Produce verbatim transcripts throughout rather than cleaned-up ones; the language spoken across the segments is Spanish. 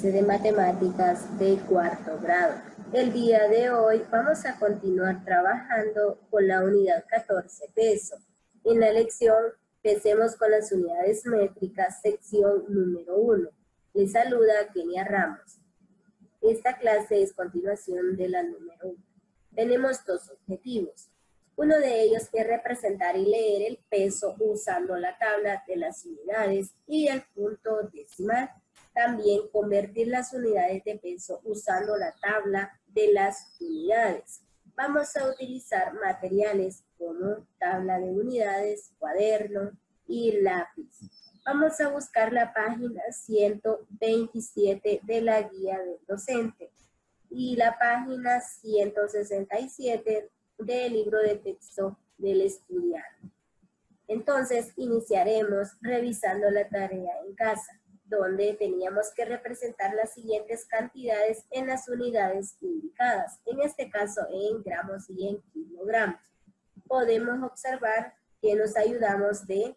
clase de matemáticas de cuarto grado. El día de hoy vamos a continuar trabajando con la unidad catorce, peso. En la lección, empecemos con las unidades métricas, sección número uno. Les saluda Kenia Ramos. Esta clase es continuación de la número uno. Tenemos dos objetivos. Uno de ellos es representar y leer el peso usando la tabla de las unidades y el punto decimal. También convertir las unidades de peso usando la tabla de las unidades. Vamos a utilizar materiales como tabla de unidades, cuaderno y lápiz. Vamos a buscar la página ciento veintisiete de la guía del docente y la página ciento sesenta y siete del libro de texto del estudiante. Entonces, iniciaremos revisando la tarea en casa, donde teníamos que representar las siguientes cantidades en las unidades indicadas, en este caso en gramos y en kilogramos. Podemos observar que nos ayudamos de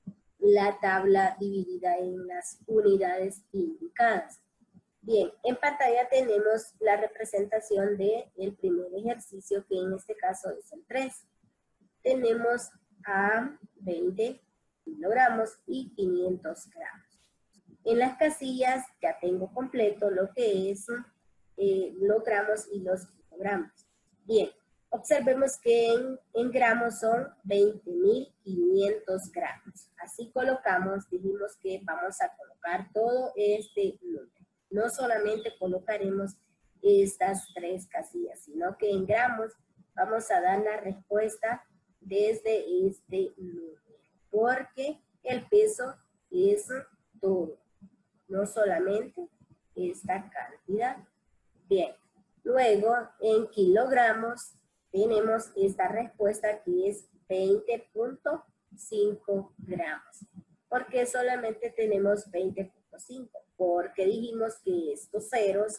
la tabla dividida en las unidades indicadas. Bien, en pantalla tenemos la representación del primer ejercicio, que en este caso es el tres. Tenemos a veinte kilogramos y quinientos gramos. En las casillas ya tengo completo lo que es eh, los gramos y los kilogramos. Bien, observemos que en, en gramos son veinte mil quinientos gramos. Así colocamos, dijimos que vamos a colocar todo este número. No solamente colocaremos estas tres casillas, sino que en gramos vamos a dar la respuesta desde este número, porque el peso es todo, no solamente esta cantidad. Bien, luego en kilogramos tenemos esta respuesta que es veinte punto cinco gramos. ¿Por qué solamente tenemos veinte punto cinco? Porque dijimos que estos ceros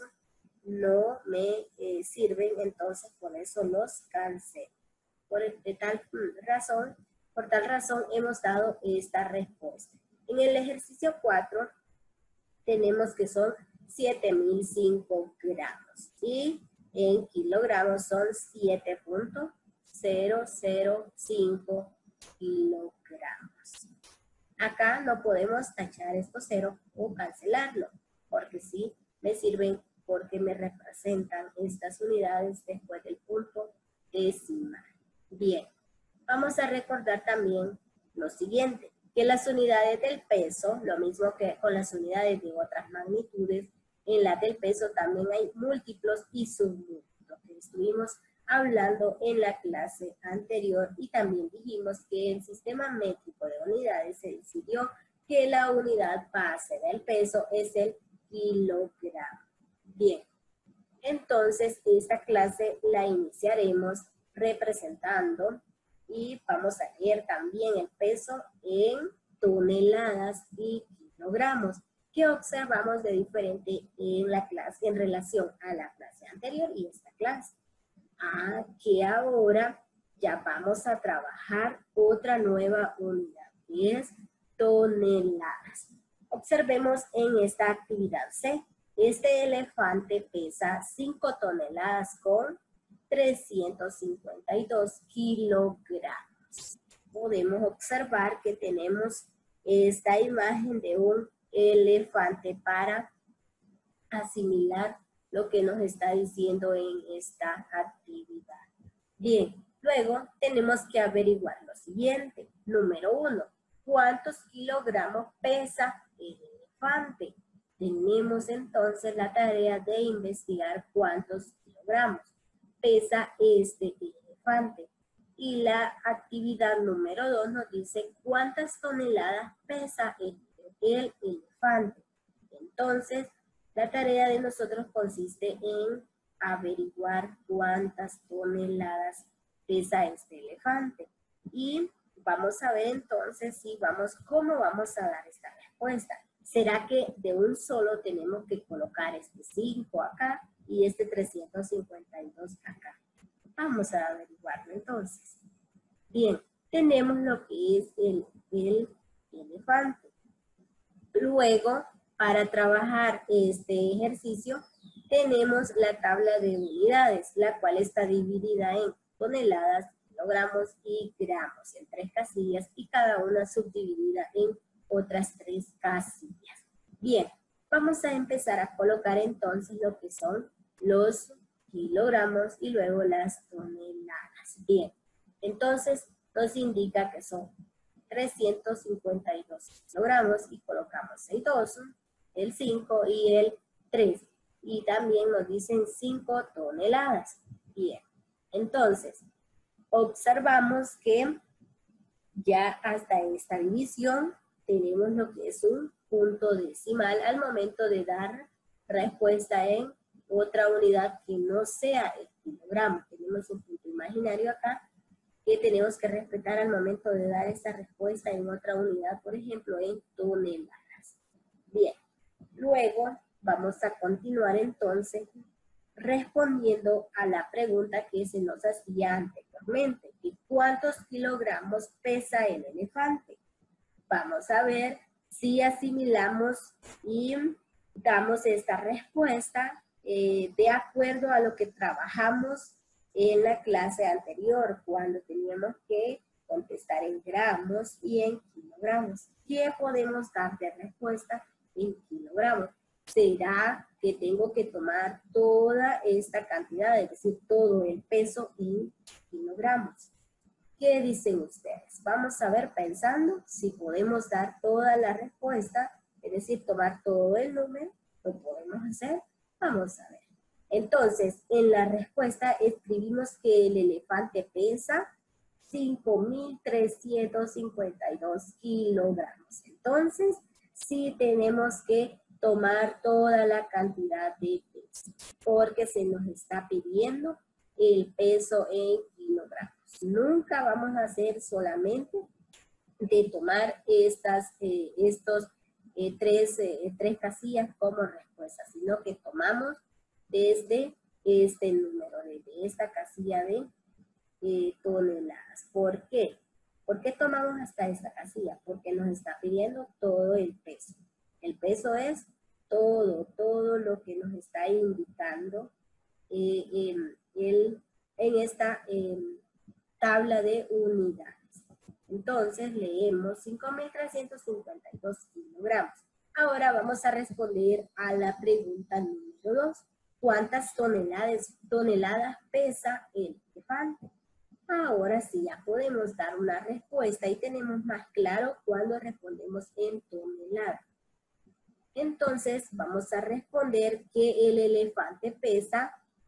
no me eh, sirven, entonces por eso los cancelo. Por de tal razón, por tal razón hemos dado esta respuesta. En el ejercicio cuatro tenemos que son siete mil cinco gramos y en kilogramos son siete punto cero cero cinco kilogramos. Acá no podemos tachar estos ceros o cancelarlo, porque sí me sirven porque me representan estas unidades después del punto decimal. Bien, vamos a recordar también lo siguiente, que las unidades del peso, lo mismo que con las unidades de otras magnitudes, en la del peso también hay múltiplos y submúltiplos, que estuvimos hablando en la clase anterior, y también dijimos que el sistema métrico de unidades se decidió que la unidad base del peso es el kilogramo. Bien, entonces esta clase la iniciaremos representando y vamos a leer también el peso en toneladas y kilogramos, que observamos de diferente en la clase en relación a la clase anterior y esta clase. Ah, que ahora ya vamos a trabajar otra nueva unidad, que es toneladas. Observemos en esta actividad C. Este elefante pesa cinco toneladas con trescientos cincuenta y dos kilogramos. Podemos observar que tenemos esta imagen de un elefante para asimilar lo que nos está diciendo en esta actividad. Bien, luego tenemos que averiguar lo siguiente. Número uno, ¿cuántos kilogramos pesa el elefante? Tenemos entonces la tarea de investigar cuántos kilogramos pesa este elefante. Y la actividad número dos nos dice cuántas toneladas pesa el, el elefante. Entonces, la tarea de nosotros consiste en averiguar cuántas toneladas pesa este elefante. Y vamos a ver entonces si vamos, cómo vamos a dar esta respuesta. ¿Será que de un solo tenemos que colocar este cinco acá y este trescientos cincuenta y dos acá? Vamos a averiguarlo entonces. Bien, tenemos lo que es el, el elefante. Luego Para trabajar este ejercicio tenemos la tabla de unidades, la cual está dividida en toneladas, kilogramos y gramos, en tres casillas y cada una subdividida en otras tres casillas. Bien, vamos a empezar a colocar entonces lo que son los kilogramos y luego las toneladas. Bien, entonces nos indica que son trescientos cincuenta y dos kilogramos y colocamos el dos, el cinco y el tres. Y también nos dicen cinco toneladas. Bien, entonces observamos que ya hasta esta división tenemos lo que es un punto decimal al momento de dar respuesta en otra unidad que no sea el kilogramo. Tenemos un punto imaginario acá que tenemos que respetar al momento de dar esta respuesta en otra unidad, por ejemplo, en toneladas. Bien, luego vamos a continuar entonces respondiendo a la pregunta que se nos hacía anteriormente, que ¿cuántos kilogramos pesa el elefante? Vamos a ver si asimilamos y damos esta respuesta eh, de acuerdo a lo que trabajamos en la clase anterior, cuando teníamos que contestar en gramos y en kilogramos. ¿Qué podemos dar de respuesta en kilogramos? Será que tengo que tomar toda esta cantidad, es decir, todo el peso en kilogramos. ¿Qué dicen ustedes? Vamos a ver pensando si podemos dar toda la respuesta, es decir, tomar todo el número. ¿Lo podemos hacer? Vamos a ver. Entonces, en la respuesta escribimos que el elefante pesa cinco mil trescientos cincuenta y dos kilogramos. Entonces, sí tenemos que tomar toda la cantidad de peso, porque se nos está pidiendo el peso en kilogramos. Nunca vamos a hacer solamente de tomar estas, eh, estos eh, tres, eh, tres casillas como respuesta, sino que tomamos desde este número, desde esta casilla de eh, toneladas. ¿Por qué? ¿Por qué tomamos hasta esta casilla? Porque nos está pidiendo todo el peso. El peso es todo, todo lo que nos está indicando eh, en, el, en esta eh, tabla de unidades. Entonces leemos cinco mil trescientos cincuenta y dos kilogramos. Ahora vamos a responder a la pregunta número dos. ¿Cuántas toneladas, toneladas pesa el elefante? Ahora sí, ya podemos dar una respuesta y tenemos más claro cuando respondemos en toneladas. Entonces vamos a responder que el elefante pesa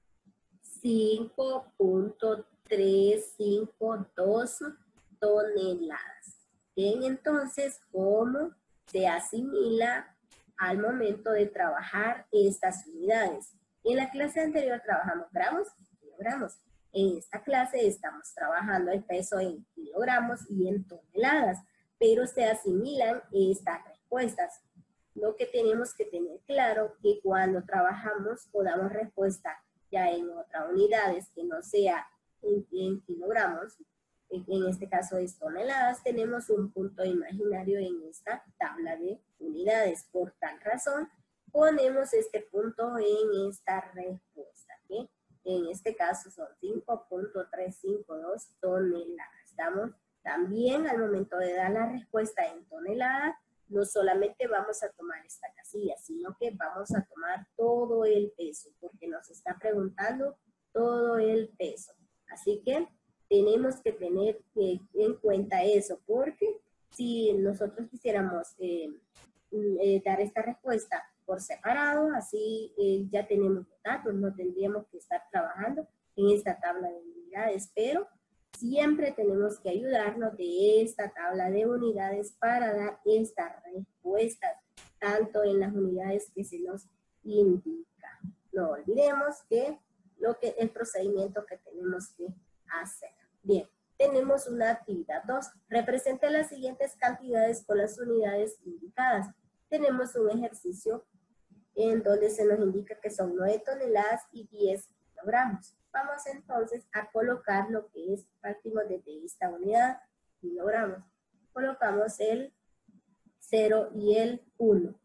cinco punto trescientos cincuenta y dos toneladas. Bien, entonces, ¿cómo se asimila al momento de trabajar estas unidades? En la clase anterior trabajamos gramos y kilogramos. En esta clase estamos trabajando el peso en kilogramos y en toneladas, pero se asimilan estas respuestas. Lo que tenemos que tener claro que cuando trabajamos o damos respuesta ya en otras unidades que no sea en, en kilogramos, en, en este caso es toneladas, tenemos un punto imaginario en esta tabla de unidades. Por tal razón, ponemos este punto en esta respuesta, ¿okay? En este caso son cinco punto trescientos cincuenta y dos toneladas. Estamos también al momento de dar la respuesta en toneladas, no solamente vamos a tomar esta casilla, sino que vamos a tomar todo el peso, porque nos está preguntando todo el peso. Así que tenemos que tener eh, en cuenta eso, porque si nosotros quisiéramos eh, eh, dar esta respuesta por separado, así eh, ya tenemos los datos, no tendríamos que estar trabajando en esta tabla de unidades, pero siempre tenemos que ayudarnos de esta tabla de unidades para dar estas respuestas, tanto en las unidades que se nos indica. No olvidemos que, lo que el procedimiento que tenemos que hacer. Bien, tenemos una actividad dos. Represente las siguientes cantidades con las unidades indicadas. Tenemos un ejercicio en donde se nos indica que son nueve toneladas y diez kilogramos. Vamos entonces a colocar lo que es, partimos desde esta unidad, kilogramos. Colocamos el cero y el uno.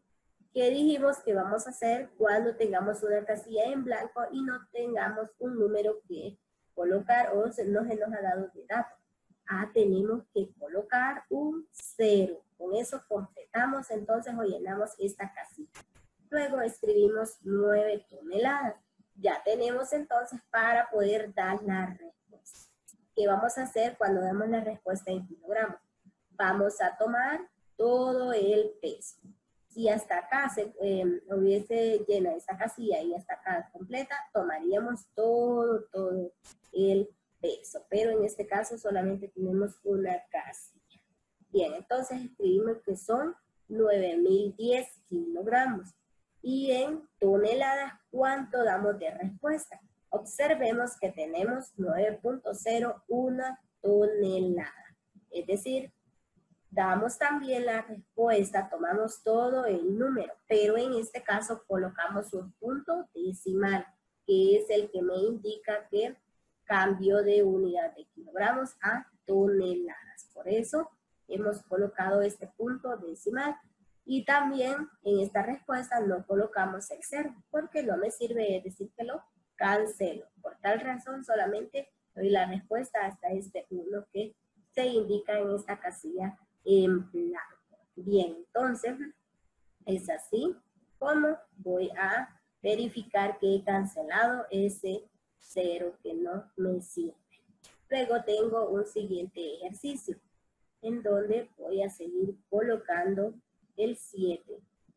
¿Qué dijimos que vamos a hacer cuando tengamos una casilla en blanco y no tengamos un número que colocar o se nos, nos ha dado de dato? Ah, tenemos que colocar un cero. Con eso completamos entonces o llenamos esta casilla. Luego escribimos nueve toneladas. Ya tenemos entonces para poder dar la respuesta. ¿Qué vamos a hacer cuando damos la respuesta en kilogramos? Vamos a tomar todo el peso. Si hasta acá se eh, hubiese llena esta casilla y hasta acá completa, tomaríamos todo, todo el peso. Pero en este caso solamente tenemos una casilla. Bien, entonces escribimos que son nueve mil diez kilogramos. Y en toneladas, ¿cuánto damos de respuesta? Observemos que tenemos nueve punto cero uno tonelada. Es decir, damos también la respuesta, tomamos todo el número, pero en este caso colocamos un punto decimal, que es el que me indica que cambió de unidad de kilogramos a toneladas. Por eso hemos colocado este punto decimal. Y también en esta respuesta no colocamos el cero, porque no me sirve, es decir, que lo cancelo. Por tal razón, solamente doy la respuesta hasta este uno que se indica en esta casilla en blanco. Bien, entonces, es así como voy a verificar que he cancelado ese cero que no me sirve. Luego tengo un siguiente ejercicio, en donde voy a seguir colocando el siete.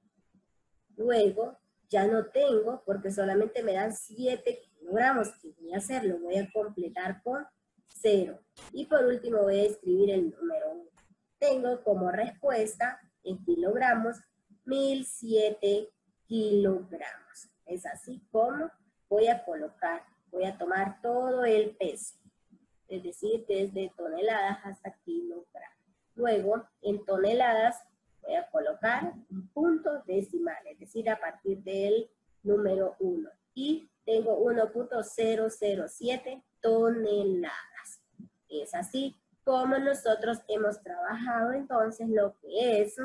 Luego ya no tengo porque solamente me dan siete kilogramos. ¿Qué voy a hacer? Lo voy a completar con cero. Y por último voy a escribir el número uno. Tengo como respuesta en kilogramos mil siete kilogramos. Es así como voy a colocar, voy a tomar todo el peso. Es decir, desde toneladas hasta kilogramos. Luego, en toneladas, voy a colocar un punto decimal, es decir, a partir del número uno. Y tengo uno punto cero cero siete toneladas. Es así como nosotros hemos trabajado entonces lo que es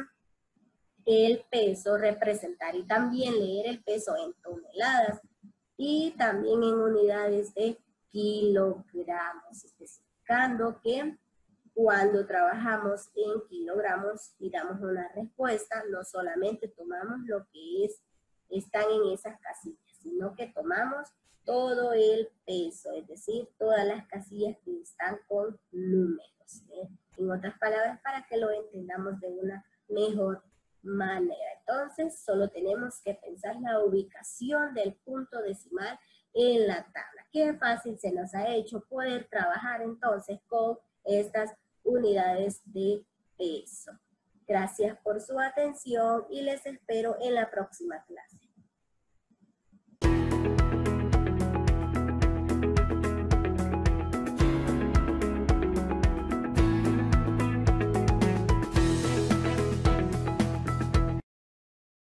el peso, representar y también leer el peso en toneladas y también en unidades de kilogramos, especificando que cuando trabajamos en kilogramos y damos una respuesta, no solamente tomamos lo que es, están en esas casillas, sino que tomamos todo el peso, es decir, todas las casillas que están con números, ¿eh? En otras palabras, para que lo entendamos de una mejor manera. Entonces, solo tenemos que pensar la ubicación del punto decimal en la tabla. Qué fácil se nos ha hecho poder trabajar entonces con estas unidades de peso. Gracias por su atención y les espero en la próxima clase.